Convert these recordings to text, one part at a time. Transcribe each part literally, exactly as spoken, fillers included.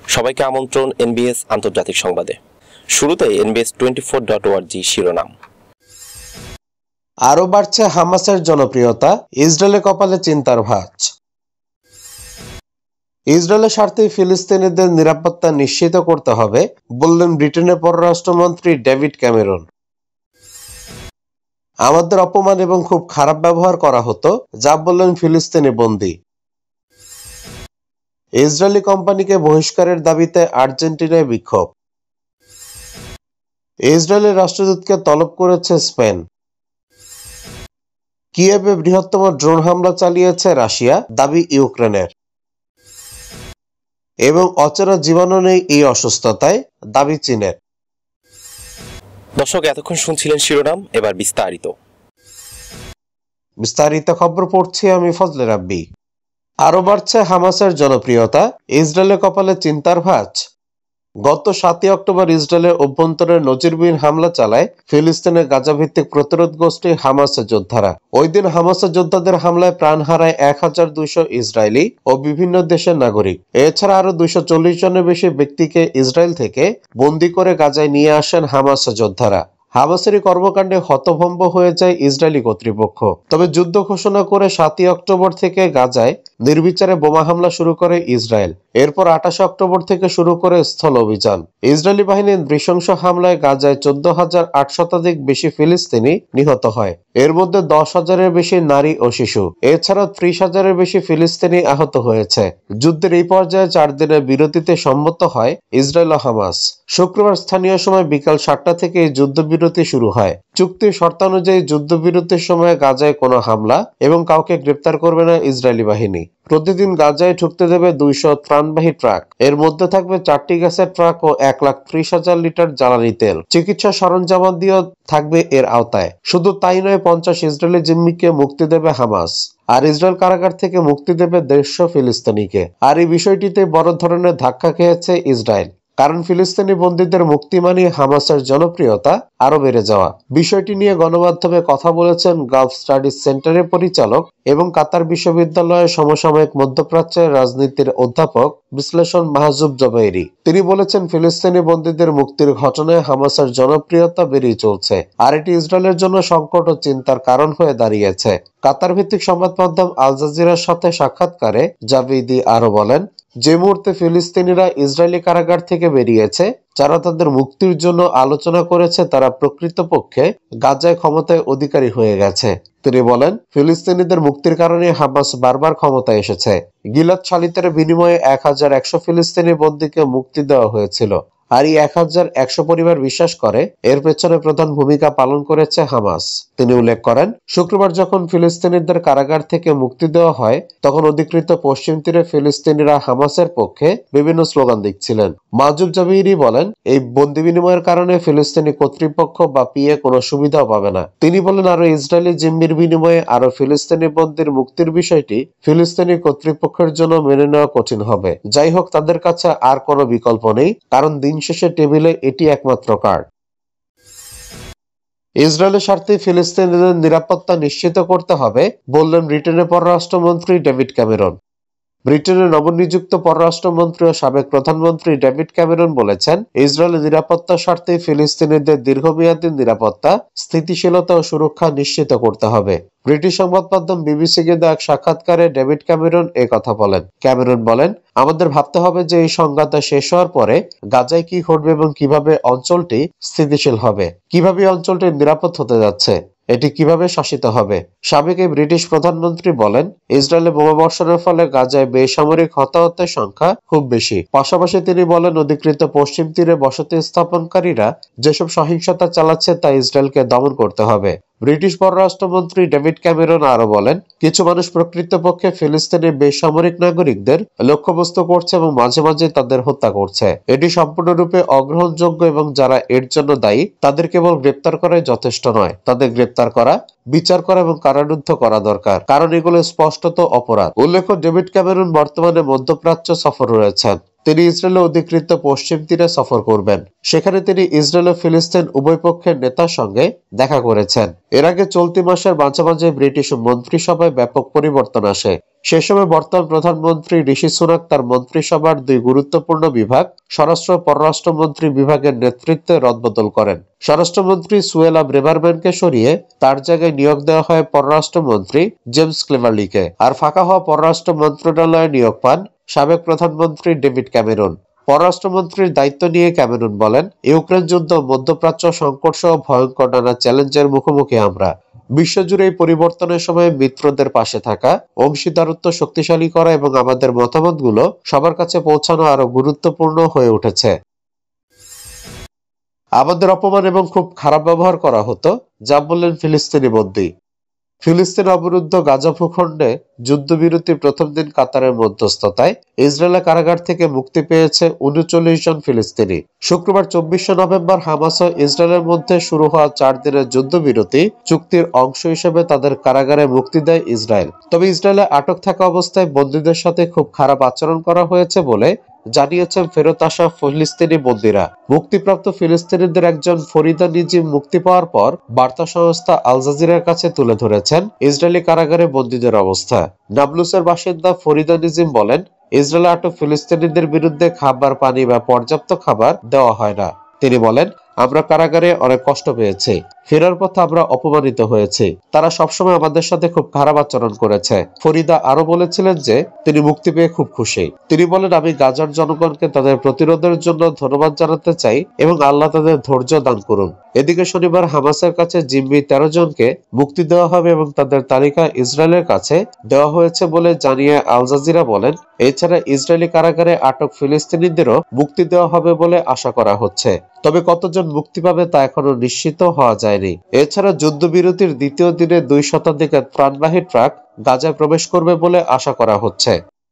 সবাইকে আমন্ত্রণ এনবিএস আন্তর্জাতিক সংবাদে। শুরুতেই NBS twenty four dot org শিরোনাম। আরও বাড়ছে হামাসের জনপ্রিয়তা, ইসরায়েলের কপালে চিন্তার ভাঁজ। ইসরায়েলের স্বার্থে ফিলিস্তিনিদের নিরাপত্তা নিশ্চিত করতে হবে বললেন ব্রিটেনের পররাষ্ট্রমন্ত্রী ডেভিড ক্যামেরন। আমাদের অপমান এবং খুব খারাপ ব্যবহার করা হতো, যা বললেন ফিলিস্তিনি বন্দী। ইসরায়েলি কোম্পানিকে বহিষ্কারের দাবিতে আর্জেন্টিনায় বিক্ষোভ। ইসরায়েলের রাষ্ট্রদূতকে তলব করেছে স্পেন। কিয়েভে বৃহত্তম ড্রোন হামলা চালিয়েছে রাশিয়া, দাবি ইউক্রেনের। এবং অচেনা জীবাণু নেই এই অসুস্থতায়, দাবি চীনের। দর্শক, এতক্ষণ শুনছিলেন শিরোনাম, এবার বিস্তারিত বিস্তারিত খবর পড়ছি আমি ফজলে রাব্বি। আরও বাড়ছে হামাসের জনপ্রিয়তা, ইসরায়েলের কপালে চিন্তার ভাঁজ। গত সাতই অক্টোবর ইসরায়েলের অভ্যন্তরে নজিরবিহীন হামলা চালায় ফিলিস্তিনের গাজাভিত্তিক প্রতিরোধ গোষ্ঠী হামাসের যোদ্ধারা। ওই দিন হামাসের যোদ্ধাদের হামলায় প্রাণ হারায় এক হাজার দুইশো ইসরায়েলি ও বিভিন্ন দেশের নাগরিক। এছাড়া আরো দুইশো চল্লিশ জনের বেশি ব্যক্তিকে ইসরায়েল থেকে বন্দী করে গাজায় নিয়ে আসেন হামাসের যোদ্ধারা। হামাসেরই কর্মকাণ্ডে হতভম্ব হয়ে যায় ইসরায়েলি কর্তৃপক্ষ। তবে যুদ্ধ ঘোষণা করে সাতই অক্টোবর থেকে গাজায় নির্বিচারে বোমা হামলা শুরু করে ইসরায়েল। এরপর আঠাশে অক্টোবর থেকে শুরু করে স্থল অভিযান। ইসরায়েলি বাহিনীর নৃশংস হামলায় গাজায় চোদ্দ হাজার আট শতাধিক বেশি ফিলিস্তিনি নিহত হয়। এর মধ্যে দশ হাজারের বেশি নারী ও শিশু। এছাড়াও ত্রিশ হাজারের বেশি ফিলিস্তিনি আহত হয়েছে। যুদ্ধের এই পর্যায়ে চার দিনের বিরতিতে সম্মত হয় ইসরায়েল ও হামাস। শুক্রবার স্থানীয় সময় বিকাল সাতটা থেকে এই যুদ্ধবিরতি শুরু হয়। চুক্তির শর্তানুযায়ী যুদ্ধবিরতির সময় গাজায় কোনো হামলা এবং কাউকে গ্রেপ্তার করবে না ইসরায়েলি বাহিনী। প্রতিদিন গাজায় ঢুকতে দেবে দুইশো ত্রাণবাহী ট্রাক। এর মধ্যে থাকবে চারটি গ্যাসের ট্রাক ও এক লাখ ত্রিশ হাজার লিটার জ্বালানি তেল। চিকিৎসা সরঞ্জামাদিও থাকবে এর আওতায়। শুধু তাই নয়, পঞ্চাশ ইসরায়েলি জিম্মিকে মুক্তি দেবে হামাস। আর ইসরায়েল কারাগার থেকে মুক্তি দেবে দেড়শো ফিলিস্তিনিকে। আর এই বিষয়টিতে বড় ধরনের ধাক্কা খেয়েছে ইসরায়েল। কারণ ফিলিস্তিনি বন্দীদের মুক্তি মানে হামাসের জনপ্রিয়তা আরো বেড়ে যাওয়া। বিষয়টি নিয়ে গণমাধ্যমে কথা বলেছেন গালফ স্টাডিজ সেন্টারের পরিচালক এবং কাতার বিশ্ববিদ্যালয়ের সমসাময়িক মধ্যপ্রাচ্যের রাজনীতির অধ্যাপক বিশ্লেষণ মাহজুব জবাইরি। তিনি বলেছেন, ফিলিস্তিনি বন্দীদের মুক্তির ঘটনায় হামাসের জনপ্রিয়তা বেড়েই চলছে, আর এটি ইসরায়েলের জন্য সংকট ও চিন্তার কারণ হয়ে দাঁড়িয়েছে। কাতার ভিত্তিক সংবাদ মাধ্যম আল জাজিরার সাথে সাক্ষাৎকারে জাবিদি আরো বলেন, যে মুহূর্তে ফিলিস্তিনিরা ইসরায়েলি কারাগার থেকে বেরিয়েছে, যারা তাদের মুক্তির জন্য আলোচনা করেছে, তারা প্রকৃতপক্ষে গাজায় ক্ষমতায় অধিকারী হয়ে গেছে। তিনি বলেন, ফিলিস্তিনিদের মুক্তির কারণে হামাস বারবার ক্ষমতায় এসেছে। গিলাদ শালিতের বিনিময়ে এক হাজার একশো ফিলিস্তিনি বন্দীকে মুক্তি দেওয়া হয়েছিল। আর এই এক হাজার একশো পরিবার বিশ্বাস করে এর পেছনে প্রধান ভূমিকা পালন করেছে হামাস। তিনি উল্লেখ করেন, শুক্রবার যখন ফিলিস্তিনিদের কারাগার থেকে মুক্তি দেওয়া হয়, তখন অধিকৃত পশ্চিম তীরে ফিলিস্তিনিরা হামাসের পক্ষে বিভিন্ন স্লোগান দিচ্ছিলেন। মাহজুব জাবিরি বলেন, এই বন্দি বিনিময়ের কারণে ফিলিস্তিনি কর্তৃপক্ষ বা পিএ কোনো সুবিধাও পাবে না। তিনি বলেন, আরো ইসরায়েলি জিম্মির বিনিময়ে আরো ফিলিস্তিনি বন্দির মুক্তির বিষয়টি ফিলিস্তিনি কর্তৃপক্ষের জন্য মেনে নেওয়া কঠিন হবে। যাই হোক, তাদের কাছে আর কোনো বিকল্প নেই, কারণ দিন শেষে টেবিলে এটি একমাত্র কার্ড। ইসরায়েলের স্বার্থে ফিলিস্তিনিদের নিরাপত্তা নিশ্চিত করতে হবে বললেন ব্রিটেনের পররাষ্ট্রমন্ত্রী ডেভিড ক্যামেরন। ব্রিটেনের নবনিযুক্ত পররাষ্ট্রমন্ত্রী ও সাবেক প্রধানমন্ত্রী ডেভিড ক্যামেরন বলেছেন, ইসরায়েলের নিরাপত্তার স্বার্থে ফিলিস্তিনিদের দীর্ঘমেয়াদী নিরাপত্তা, স্থিতিশীলতা ও সুরক্ষা নিশ্চিত করতে হবে। ব্রিটিশ সংবাদ মাধ্যম বিবিসিকে দেওয়া এক সাক্ষাৎকারে ডেভিড ক্যামেরন এ কথা বলেন। ক্যামেরন বলেন, আমাদের ভাবতে হবে যে এই সংঘাত শেষ হওয়ার পরে গাজায় কি ঘটবে এবং কিভাবে অঞ্চলটি স্থিতিশীল হবে, কিভাবে অঞ্চলটি নিরাপদ হতে যাচ্ছে, এটি কিভাবে শাসিত হবে। সাবেক এই ব্রিটিশ প্রধানমন্ত্রী বলেন, ইসরায়েলে বোমাবর্ষণের ফলে গাজায় বেসামরিক হতাহতের সংখ্যা খুব বেশি। পাশাপাশি তিনি বলেন, অধিকৃত পশ্চিম তীরে বসতি স্থাপনকারীরা যেসব সহিংসতা চালাচ্ছে তা ইসরায়েলকে দমন করতে হবে। ব্রিটিশ পররাষ্ট্রমন্ত্রী ডেভিড ক্যামেরন আরো বলেন, কিছু মানুষ প্রকৃতপক্ষে ফিলিস্তিনি বেসামরিক নাগরিকদের লক্ষ্যবস্তু করছে এবং মাঝে মাঝে তাদের হত্যা করছে। এটি সম্পূর্ণরূপে অগ্রহণযোগ্য এবং যারা এর জন্য দায়ী তাদের কেবল গ্রেপ্তার করাই যথেষ্ট নয়, তাদের গ্রেপ্তার করা, বিচার করা এবং কারারুদ্ধ করা দরকার, কারণ এগুলো স্পষ্টত অপরাধ। উল্লেখ্য, ডেভিড ক্যামেরন বর্তমানে মধ্যপ্রাচ্য সফর রয়েছেন। তিনি ইসরায়েলের অধিকৃত পশ্চিম তীরে সফর করবেন। সেখানে তিনি ইসরায়েল ও ফিলিস্তিন উভয় পক্ষের নেতার সঙ্গে দেখা করেছেন। এর আগে চলতি মাসের মাঝামাঝি ব্রিটিশ মন্ত্রিসভায় ব্যাপক পরিবর্তন আসে। সে সময় বর্তমান প্রধানমন্ত্রী ঋষি সুনাক তার মন্ত্রিসভার দুই গুরুত্বপূর্ণ বিভাগ স্বরাষ্ট্র ও পররাষ্ট্রমন্ত্রী বিভাগের নেতৃত্বে রদবদল করেন। স্বরাষ্ট্রমন্ত্রী সুয়েলা ব্রেভারম্যানকে সরিয়ে তার জায়গায় নিয়োগ দেওয়া হয় পররাষ্ট্রমন্ত্রী জেমস ক্লেভারলিকে, আর ফাঁকা হওয়া পররাষ্ট্র মন্ত্রণালয়ে নিয়োগ পান সাবেক প্রধানমন্ত্রী ডেভিড ক্যামেরন। পররাষ্ট্রমন্ত্রীর দায়িত্ব নিয়ে ক্যামেরন বলেন, ইউক্রেন যুদ্ধ, মধ্যপ্রাচ্য সংকট সহ ভয়ঙ্কর নানা চ্যালেঞ্জের মুখোমুখি আমরা। বিশ্বজুড়ে এই পরিবর্তনের সময় মিত্রদের পাশে থাকা, অংশীদারত্ব শক্তিশালী করা এবং আমাদের মতামতগুলো সবার কাছে পৌঁছানো আরো গুরুত্বপূর্ণ হয়ে উঠেছে। আমাদের অপমান এবং খুব খারাপ ব্যবহার করা হতো, যা বললেন ফিলিস্তিনি বন্দী। ফিলিস্তিন অবরুদ্ধ গাজা ভূখণ্ডে যুদ্ধবিরতি প্রথম দিন কাতারের মধ্যস্থতায় ইসরায়েলের কারাগার থেকে মুক্তি পেয়েছে উনচল্লিশ জন ফিলিস্তিনি। শুক্রবার চব্বিশে নভেম্বর হামাস ও ইসরায়েলের মধ্যে শুরু হওয়া চার দিনের যুদ্ধবিরতি চুক্তির অংশ হিসেবে তাদের কারাগারে মুক্তি দেয় ইসরায়েল। তবে ইসরায়েলে আটক থাকা অবস্থায় বন্দীদের সাথে খুব খারাপ আচরণ করা হয়েছে বলে জানিয়েছেন ফেরত আসা ফিলিস্তিনি বন্দীরা। মুক্তিপ্রাপ্ত ফিলিস্তিনিদের একজন ফরিদা নিজিম মুক্তি পাওয়ার পর বার্তা সংস্থা আল জাজিরার কাছে তুলে ধরেছেন ইসরায়েলি কারাগারে বন্দীদের অবস্থা। নাবলুসের বাসিন্দা ফরিদা নিজিম বলেন, ইসরায়েলে আটক ফিলিস্তিনিদের বিরুদ্ধে খাবার, পানি বা পর্যাপ্ত খাবার দেওয়া হয় না। তিনি বলেন, আমরা কারাগারে অনেক কষ্ট পেয়েছি, ফেরার পথে আমরা অপমানিত হয়েছি, তারা সবসময় আমাদের সাথে খুব খারাপ আচরণ করেছে। ফরিদা আরো বলেছিলেন যে তিনি মুক্তি পেয়ে খুব খুশি। তিনি বলেন, আমি গাজার জনগণকে তাদের প্রতিরোধের জন্য ধন্যবাদ জানাতে চাই এবং আল্লাহ তাদের ধৈর্য দান করুন। এদিকে শনিবার হামাসের কাছে জিম্মি তেরো জনকে মুক্তি দেওয়া হবে এবং তাদের তালিকা ইসরায়েলের কাছে দেওয়া হয়েছে বলে জানিয়ে আল জাজিরা বলেন, এছাড়া ইসরায়েলি কারাগারে আটক ফিলিস্তিনিদেরও মুক্তি দেওয়া হবে বলে আশা করা হচ্ছে। তবে কতজন মুক্তি পাবে তা এখনো নিশ্চিত হওয়া যায়নি। এছাড়া যুদ্ধবিরতির দ্বিতীয় দিনে দুই শতাধিক ত্রাণবাহী ট্রাক গাজায় প্রবেশ করবে বলে আশা করা হচ্ছে।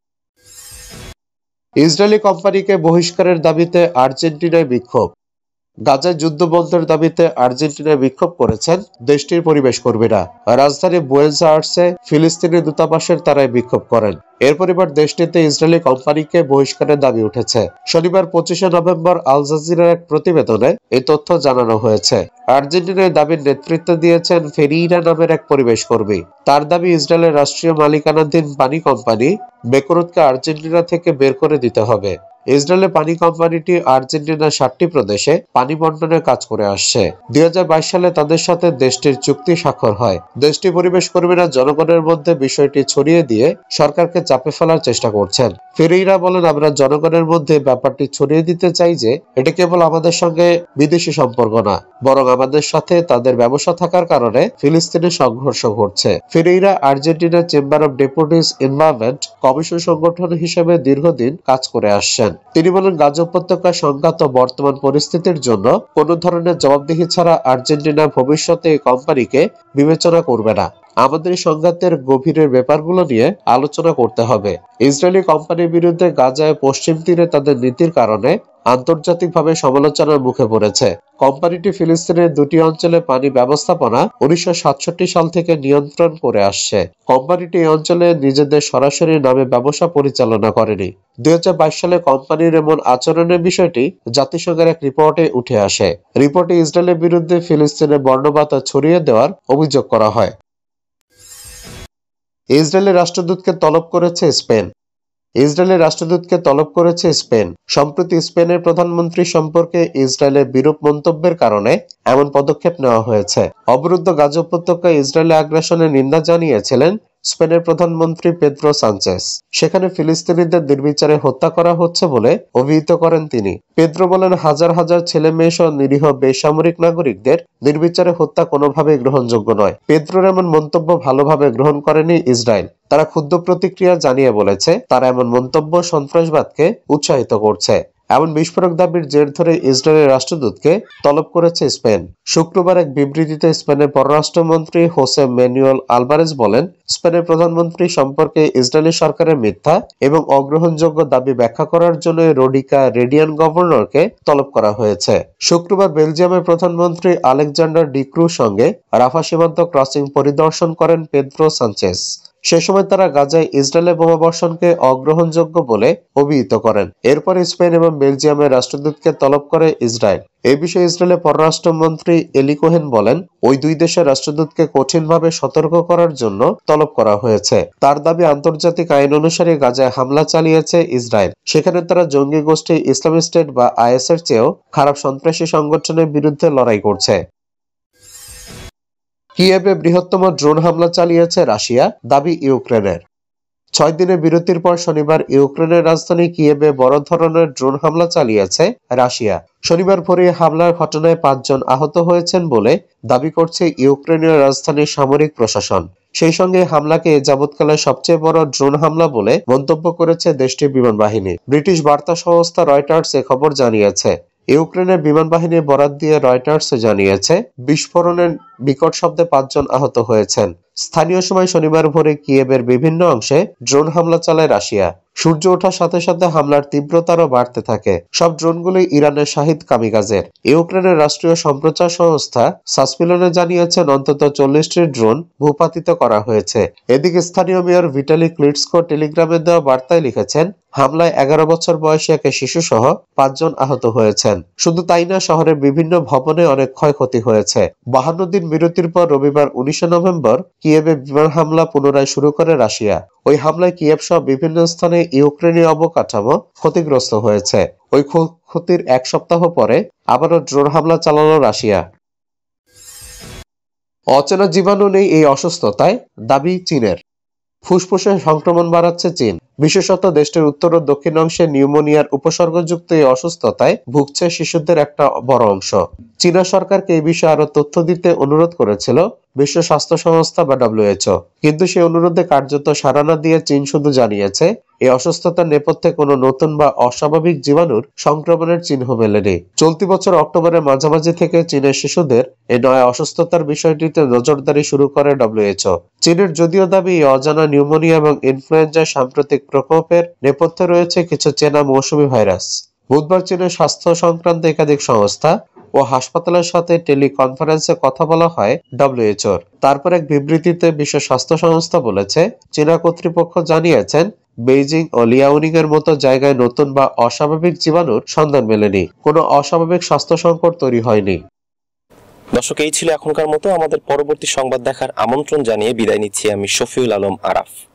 ইসরায়েলি কোম্পানিকে বহিষ্কারের দাবিতে আর্জেন্টিনায় বিক্ষোভ। গাজায় যুদ্ধ বন্ধের দাবিতে আর্জেন্টিনায় বিক্ষোভ করেছেন দেশটির পরিবেশ কর্মীরা। রাজধানী বুয়েনোস আয়ার্সে ফিলিস্তিনি দূতাবাসের তারাই বিক্ষোভ করেন। এরপর এবার দেশটিতে ইসরায়েলি কোম্পানিকে বহিষ্কারের দাবি উঠেছে। শনিবার পঁচিশে নভেম্বর আল জাজিরার এক প্রতিবেদনে এই তথ্য জানানো হয়েছে। আর্জেন্টিনার দাবির নেতৃত্ব দিয়েছেন ফেরিরা নামের এক পরিবেশ কর্মী। তার দাবি, ইসরায়েলের রাষ্ট্রীয় মালিকানাধীন পানি কোম্পানি বেকরুতকে আর্জেন্টিনা থেকে বের করে দিতে হবে। ইসরায়েলের পানি কোম্পানিটি আর্জেন্টিনার ষাটটি প্রদেশে পানি বন্টনের কাজ করে আসছে। দুই হাজার বাইশ সালে তাদের সাথে দেশটির চুক্তি স্বাক্ষর হয়। দেশটির পরিবেশ কর্মীরা জনগণের মধ্যে বিষয়টি ছড়িয়ে দিয়ে সরকারকে চাপে ফেলার চেষ্টা করছেন। ফেরিরা বলেন, আমরা জনগণের মধ্যে ব্যাপারটি ছড়িয়ে দিতে চাই যে এটা কেবল আমাদের সঙ্গে বিদেশি সম্পর্ক না, বরং আমাদের সাথে তাদের ব্যবসা থাকার কারণে ফিলিস্তিনের সংঘর্ষ ঘটছে। ফেরিরা আর্জেন্টিনার chamber of deputies environment commission সংগঠন হিসেবে দীর্ঘদিন কাজ করে আসছেন। তিনি বলেন, গাজা উপত্যকায় সংঘাত ও বর্তমান পরিস্থিতির জন্য কোন ধরনের জবাবদিহি ছাড়া আর্জেন্টিনা ভবিষ্যতে এই কোম্পানিকে বিবেচনা করবে না। আমাদের সংঘাতের গভীরের ব্যাপারগুলো নিয়ে আলোচনা করতে হবে। ইসরায়েলি কোম্পানির বিরুদ্ধে গাজায় পশ্চিম তীরে তাদের নীতির কারণে আন্তর্জাতিকভাবে সমালোচনার মুখে পড়েছে। কোম্পানিটি ফিলিস্তিনের দুটি অঞ্চলে পানি ব্যবস্থাপনা উনিশশো সাতষট্টি সাল থেকে নিয়ন্ত্রণ করে আসছে। কোম্পানিটি এই অঞ্চলে নিজেদের সরাসরি নামে ব্যবসা পরিচালনা করেনি। দুই হাজার বাইশ সালে কোম্পানির এমন আচরণের বিষয়টি জাতিসংঘের এক রিপোর্টে উঠে আসে। রিপোর্টে ইসরায়েলের বিরুদ্ধে ফিলিস্তিনের বর্ণবাদ ছড়িয়ে দেওয়ার অভিযোগ করা হয়। ইসরায়েলের রাষ্ট্রদূতকে তলব করেছে স্পেন। ইসরায়েলের রাষ্ট্রদূতকে তলব করেছে স্পেন। সম্প্রতি স্পেনের প্রধানমন্ত্রী সম্পর্কে ইসরায়েলের বিরূপ মন্তব্যের কারণে এমন পদক্ষেপ নেওয়া হয়েছে। অবরুদ্ধ গাজা উপত্যকায় ইসরায়েলি আগ্রাসনের নিন্দা জানিয়েছিলেন স্পেনের প্রধানমন্ত্রী পেদ্রো সানচেস। সেখানে ফিলিস্তিনিদের নির্বিচারে হত্যা করা হচ্ছে বলে অভিহিত করেন তিনি। পেদ্রো বলেন, হাজার হাজার ছেলে মেয়ে সহ নিরীহ বেসামরিক নাগরিকদের নির্বিচারে হত্যা কোনোভাবেই গ্রহণযোগ্য নয়। পেদ্রোর এমন মন্তব্য ভালোভাবে গ্রহণ করেনি ইসরায়েল। তারা ক্ষুব্ধ প্রতিক্রিয়া জানিয়ে বলেছে, তারা এমন মন্তব্য সন্ত্রাসবাদকে উৎসাহিত করছে। এমন বিস্ফোরক দাবির জের ধরে ইসরায়েলের রাষ্ট্রদূতকে তলব করেছে স্পেন। শুক্রবার এক বিবৃতিতে স্পেনের পররাষ্ট্রমন্ত্রী হোসে ম্যানুয়েল আলভারেজ বলেন, স্পেনের প্রধানমন্ত্রী সম্পর্কে ইসরায়েলি সরকারের মিথ্যা এবং অগ্রহণযোগ্য দাবি ব্যাখ্যা করার জন্য রোডিকা রেডিয়ান গভর্নরকে তলব করা হয়েছে। শুক্রবার বেলজিয়ামের প্রধানমন্ত্রী আলেকজান্ডার ডিক্রুর সঙ্গে রাফা সীমান্ত ক্রসিং পরিদর্শন করেন পেদ্রো সানচেস। সে সময় তারা গাজায় ইসরায়েলের বোমাবর্ষণকে অগ্রহণযোগ্য বলে অভিহিত করেন। এরপর স্পেন এবং বেলজিয়ামের রাষ্ট্রদূতকে তলব করে ইসরায়েল। এ বিষয়ে ইসরায়েলের পররাষ্ট্রমন্ত্রী এলি কোহেন বলেন, ওই দুই দেশের রাষ্ট্রদূতকে কঠিনভাবে সতর্ক করার জন্য তলব করা হয়েছে। তার দাবি, আন্তর্জাতিক আইন অনুসারে গাজায় হামলা চালিয়েছে ইসরায়েল। সেখানে তারা জঙ্গি গোষ্ঠী ইসলামিক স্টেট বা আইএস এর চেয়েও খারাপ সন্ত্রাসী সংগঠনের বিরুদ্ধে লড়াই করছে। কিয়েভে বৃহত্তম ড্রোন হামলা চালিয়েছে রাশিয়া, দাবি ইউক্রেনের। ছয় দিনের বিরতির পর শনিবার ইউক্রেনের রাজধানী কিয়েভে বড় ধরনের ড্রোন হামলা চালিয়েছে রাশিয়া। শনিবার ভোরে হামলার ঘটনায় পাঁচজন আহত হয়েছেন বলে দাবি করছে ইউক্রেনীয় রাজধানীর সামরিক প্রশাসন। সেই সঙ্গে হামলাকে যাবৎকালের সবচেয়ে বড় ড্রোন হামলা বলে মন্তব্য করেছে দেশটির বিমান বাহিনী। ব্রিটিশ বার্তা সংস্থা রয়টার্স এ খবর জানিয়েছে। ইউক্রেনের বিমান বাহিনীর বরাত দিয়ে রয়টার্স জানিয়েছে, বিস্ফোরণের বিকট শব্দে পাঁচজন আহত হয়েছেন। স্থানীয় সময় শনিবার ভোরে কিয়েভের বিভিন্ন অংশে ড্রোন হামলা চালায় রাশিয়া। সূর্য ওঠার সাথে সাথে হামলার তীব্রতারও বাড়তে থাকে। সব ড্রোনগুলি ইরানের শাহিদ কামিকাজের। ইউক্রেনের রাষ্ট্রীয় সম্প্রচার সংস্থা সাসপিলনে জানিয়েছেন অন্তত চল্লিশটি ড্রোন ভূপাতিত করা হয়েছে। এদিকে স্থানীয় মেয়র ভিটালি ক্লিটসকো টেলিগ্রামে দেওয়া বার্তায় লিখেছেন, হামলায় এগারো বছর বয়সী এক শিশু সহ পাঁচজন আহত হয়েছেন। শুধু তাই না, শহরের বিভিন্ন ভবনে অনেক ক্ষয়ক্ষতি হয়েছে। বাহান্ন দিন বিরতির পর রবিবার উনিশে নভেম্বর কিয়েভে বিমান হামলা পুনরায় শুরু করে রাশিয়া। ওই হামলায় কিয়েভ সহ বিভিন্ন স্থানে ইউক্রেনীয় অবকাঠামো ক্ষতিগ্রস্ত হয়েছে। ওই ক্ষতির এক সপ্তাহ পরে আবারও ড্রোন হামলা চালালো রাশিয়া। অচেনা জীবাণু নেই এই অসুস্থতায়, দাবি চীনের। ফুসফুসে সংক্রমণ বাড়াচ্ছে চীন। বিশেষত দেশটির উত্তর ও দক্ষিণ অংশে নিউমোনিয়ার উপসর্গযুক্ত এই অসুস্থতায় ভুগছে শিশুদের একটা বড় অংশ। চীনা সরকারকে এই বিষয়ে আরো তথ্য দিতে অনুরোধ করেছিল বিশ্ব স্বাস্থ্য সংস্থা বা ডব্লিউএইচও, কিন্তু সেই অনুরোধে কার্যত সাড়া না দিয়ে চীন শুধু জানিয়েছে এই অসুস্থতার নেপথ্যে কোনো নতুন বা অস্বাভাবিক জীবাণুর সংক্রমণের চিহ্ন মেলেনি। চলতি বছর অক্টোবরের মাঝামাঝি থেকে চীনের শিশুদের এই নয়া অসুস্থতার বিষয়টিতে নজরদারি শুরু করে ডব্লিউএইচও। চীনের যদিও দাবি অজানা নিউমোনিয়া এবং ইনফ্লুয়েঞ্জার সাম্প্রতিক প্রকোপের নেপথ্যে রয়েছে কিছু চেনা মৌসুমী ভাইরাস। বুধবার চীনের স্বাস্থ্য সংক্রান্ত একাধিক সংস্থা ও হাসপাতালের সাথে টেলিকনফারেন্সে কথা বলা হয় ডব্লিউএইচওর। তারপর এক বিবৃতিতে বিশ্ব স্বাস্থ্য সংস্থা বলেছে, চীনা কর্তৃপক্ষ জানিয়েছেন বেইজিং ও লিয়াওনিং এর মতো জায়গায় নতুন বা অস্বাভাবিক জীবাণুর সন্ধান মেলেনি। কোনো অস্বাভাবিক স্বাস্থ্য সংকট তৈরি হয়নি। দর্শক, এই ছিল এখনকার মতো। আমাদের পরবর্তী সংবাদ দেখার আমন্ত্রণ জানিয়ে বিদায় নিচ্ছি আমি শফিউল আলম আরাফ।